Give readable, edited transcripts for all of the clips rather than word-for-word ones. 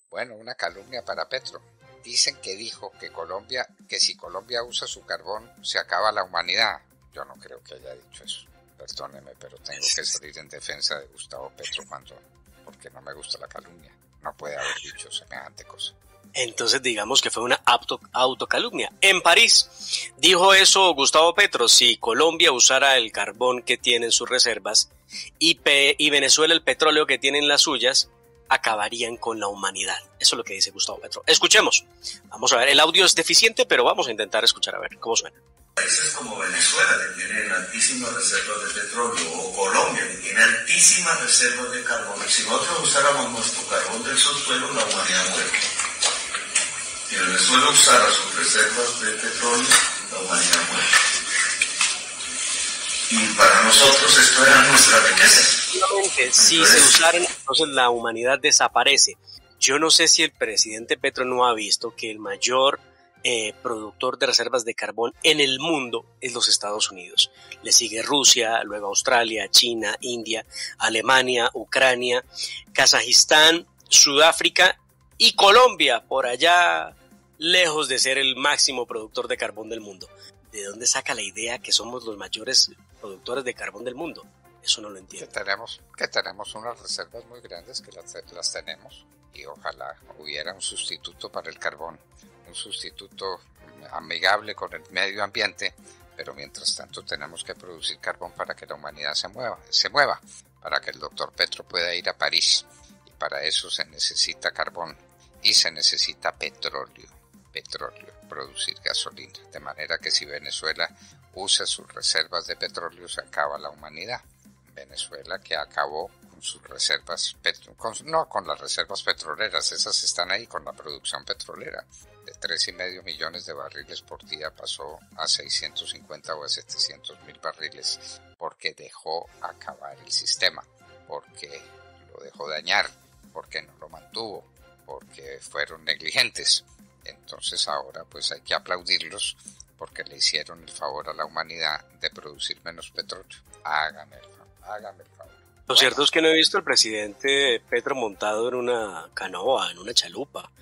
Bueno, una calumnia para Petro. Dicen que dijo que si Colombia usa su carbón se acaba la humanidad. Yo no creo que haya dicho eso. Perdóneme, pero tengo que salir en defensa de Gustavo Petro porque no me gusta la calumnia. No puede haber dicho semejante cosa. Entonces digamos que fue una autocalumnia. En París dijo eso Gustavo Petro: si Colombia usara el carbón que tiene en sus reservas y Venezuela el petróleo que tiene en las suyas, acabarían con la humanidad. Eso es lo que dice Gustavo Petro. Escuchemos. Vamos a ver, el audio es deficiente, pero vamos a intentar escuchar a ver cómo suena. Países como Venezuela, que tienen altísimas reservas de petróleo, o Colombia, que tiene altísimas reservas de carbón, si nosotros usáramos nuestro carbón del subsuelo, la humanidad muere. Si Venezuela usara sus reservas de petróleo, la humanidad muere. Y para nosotros esto era nuestra riqueza. Si se usaran, entonces la humanidad desaparece. Yo no sé si el presidente Petro no ha visto que el mayor productor de reservas de carbón en el mundo es los Estados Unidos. Le sigue Rusia, luego Australia, China, India, Alemania, Ucrania, Kazajistán, Sudáfrica y Colombia, por allá lejos de ser el máximo productor de carbón del mundo. ¿De dónde saca la idea que somos los mayores productores de carbón del mundo? Eso no lo entiendo. Que tenemos unas reservas muy grandes, que las tenemos, y ojalá hubiera un sustituto para el carbón, un sustituto amigable con el medio ambiente, pero mientras tanto tenemos que producir carbón para que la humanidad se mueva, para que el doctor Petro pueda ir a París, y para eso se necesita carbón y se necesita petróleo, producir gasolina, de manera que si Venezuela usa sus reservas de petróleo se acaba la humanidad. Venezuela, que acabó con sus reservas, no con las reservas petroleras, esas están ahí con la producción petrolera, de 3,5 millones de barriles por día pasó a 650 o a 700,000 barriles, porque dejó acabar el sistema, porque lo dejó dañar, porque no lo mantuvo, porque fueron negligentes. Entonces ahora pues hay que aplaudirlos porque le hicieron el favor a la humanidad de producir menos petróleo. Hágame el favor. Lo cierto es que no he visto al presidente Petro montado en una canoa, en una chalupa,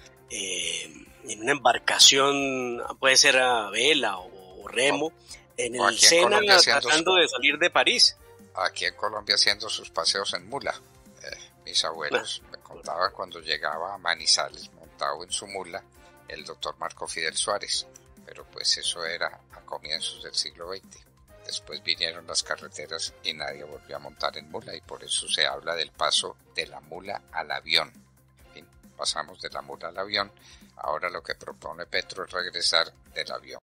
en una embarcación, puede ser a vela o remo, en el Sena, tratando de salir de París. Aquí en Colombia haciendo sus paseos en mula. Mis abuelos me contaban cuando llegaba a Manizales montado en su mula el doctor Marco Fidel Suárez, pero pues eso era a comienzos del siglo XX. Después vinieron las carreteras y nadie volvió a montar en mula, y por eso se habla del paso de la mula al avión. En fin, pasamos de la mula al avión. Ahora lo que propone Petro es regresar del avión.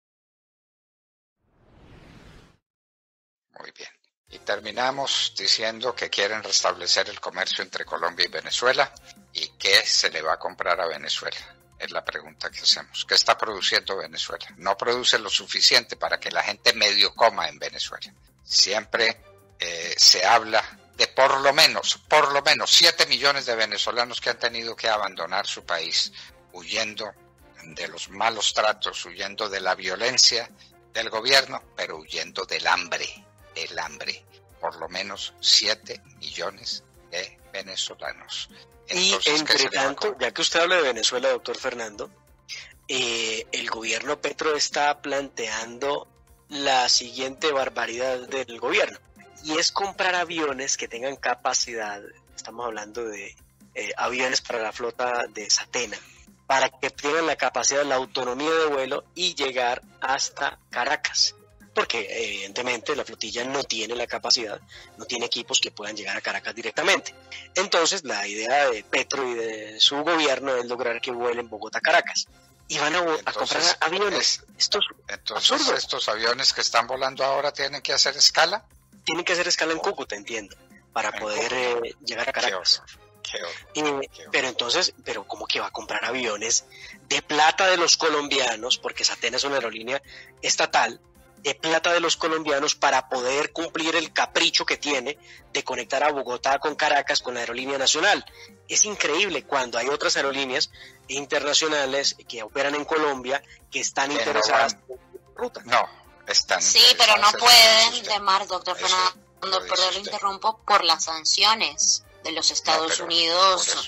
Muy bien. Y terminamos diciendo que quieren restablecer el comercio entre Colombia y Venezuela, y qué se le va a comprar a Venezuela. Es la pregunta que hacemos. ¿Qué está produciendo Venezuela? No produce lo suficiente para que la gente medio coma en Venezuela. Siempre se habla de por lo menos 7 millones de venezolanos que han tenido que abandonar su país, huyendo de los malos tratos, huyendo de la violencia del gobierno, pero huyendo del hambre. Por lo menos 7 millones de venezolanos. Entonces, y entre tanto, ya que usted habla de Venezuela, doctor Fernando, el gobierno Petro está planteando la siguiente barbaridad del gobierno, y es comprar aviones que tengan capacidad, estamos hablando de aviones para la flota de Satena, para que tengan la capacidad, la autonomía de vuelo y llegar hasta Caracas. Porque evidentemente la flotilla no tiene la capacidad, no tiene equipos que puedan llegar a Caracas directamente. Entonces la idea de Petro y de su gobierno es lograr que vuelen Bogotá-Caracas. Y van a comprar aviones. Entonces estos aviones que están volando ahora tienen que hacer escala. Tienen que hacer escala en Cúcuta, entiendo, para poder llegar a Caracas. Qué horror. Pero ¿cómo que va a comprar aviones de plata de los colombianos? Porque Satena es una aerolínea estatal, de plata de los colombianos, para poder cumplir el capricho que tiene de conectar a Bogotá con Caracas con la aerolínea nacional. Es increíble cuando hay otras aerolíneas internacionales que operan en Colombia que están interesadas en ruta. No, están. Sí, pero no pueden, doctor Fernando, perdón, lo interrumpo, por las sanciones de los Estados Unidos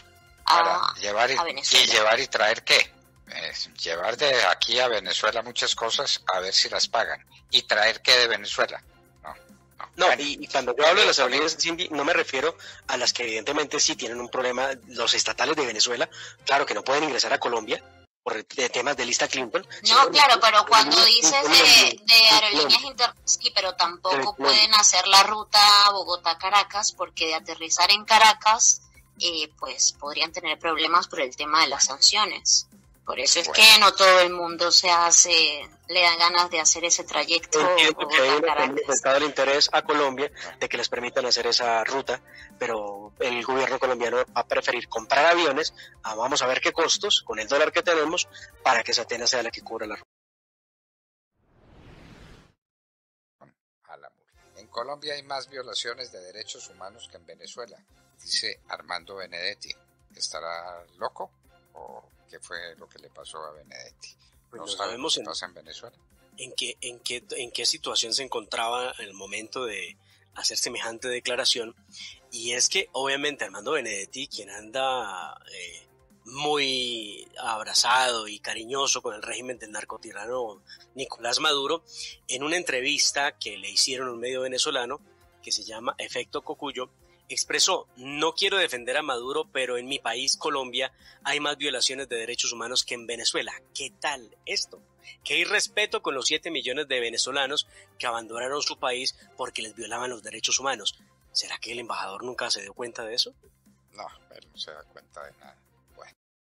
a Venezuela. ¿Y llevar y traer qué? Llevar de aquí a Venezuela muchas cosas a ver si las pagan. ¿Y traer qué de Venezuela? No, y cuando yo hablo de las aerolíneas, no me refiero a las que evidentemente sí tienen un problema, los estatales de Venezuela, claro que no pueden ingresar a Colombia por temas de lista Clinton. No, claro, pero cuando dices de aerolíneas sí, pero tampoco pueden hacer la ruta Bogotá-Caracas, porque de aterrizar en Caracas, pues podrían tener problemas por el tema de las sanciones. Por eso es que no todo el mundo le da ganas de hacer ese trayecto. Entiendo que hay un manifestado el interés a Colombia de que les permitan hacer esa ruta, pero el gobierno colombiano va a preferir comprar aviones, vamos a ver qué costos, con el dólar que tenemos, para que Satena sea la que cubra la ruta. En Colombia hay más violaciones de derechos humanos que en Venezuela, dice Armando Benedetti. ¿Estará loco o qué fue lo que le pasó a Benedetti? Pues no sabemos qué pasa en Venezuela. ¿En qué situación se encontraba en el momento de hacer semejante declaración? Y es que obviamente Armando Benedetti, quien anda muy abrazado y cariñoso con el régimen del narcotirano Nicolás Maduro, en una entrevista que le hicieron a un medio venezolano que se llama Efecto Cocuyo, expresó: no quiero defender a Maduro, pero en mi país, Colombia, hay más violaciones de derechos humanos que en Venezuela. ¿Qué tal esto? ¿Qué irrespeto con los 7 millones de venezolanos que abandonaron su país porque les violaban los derechos humanos? ¿Será que el embajador nunca se dio cuenta de eso? No, él no se da cuenta de nada. Bueno.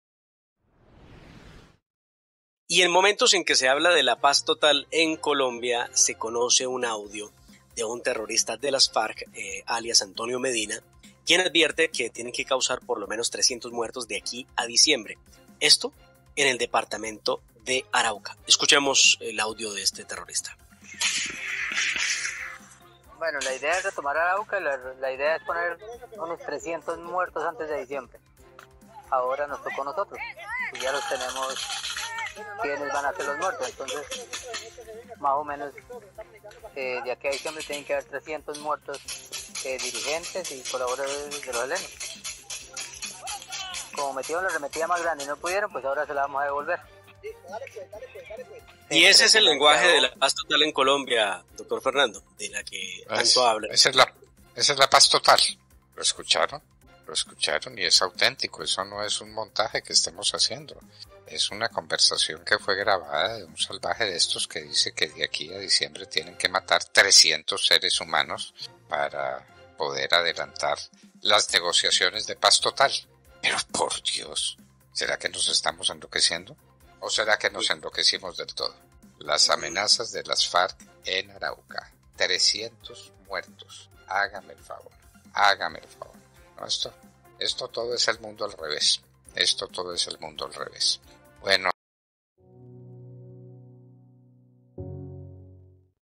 Y en momentos en que se habla de la paz total en Colombia, se conoce un audio de un terrorista de las FARC, alias Antonio Medina, quien advierte que tienen que causar por lo menos 300 muertos de aquí a diciembre. Esto en el departamento de Arauca. Escuchemos el audio de este terrorista. Bueno, la idea es retomar Arauca, la idea es poner unos 300 muertos antes de diciembre. Ahora nos tocó a nosotros, y ya los tenemos, quiénes van a ser los muertos, entonces más o menos de aquí a diciembre tienen que haber 300 muertos dirigentes y colaboradores de los helenos. Como metieron la arremetida más grande y no pudieron, pues ahora se la vamos a devolver. Y ese es el lenguaje de la paz total en Colombia, doctor Fernando, de la que tanto habla. Esa es la paz total. ¿Lo escucharon? Lo escucharon y es auténtico. Eso no es un montaje que estemos haciendo. Es una conversación que fue grabada de un salvaje de estos que dice que de aquí a diciembre tienen que matar 300 seres humanos para poder adelantar las negociaciones de paz total. Pero por Dios, ¿será que nos estamos enloqueciendo? ¿O será que nos enloquecimos del todo? Las amenazas de las FARC en Arauca. 300 muertos. Hágame el favor. Hágame el favor. No, esto todo es el mundo al revés. Esto todo es el mundo al revés. Bueno.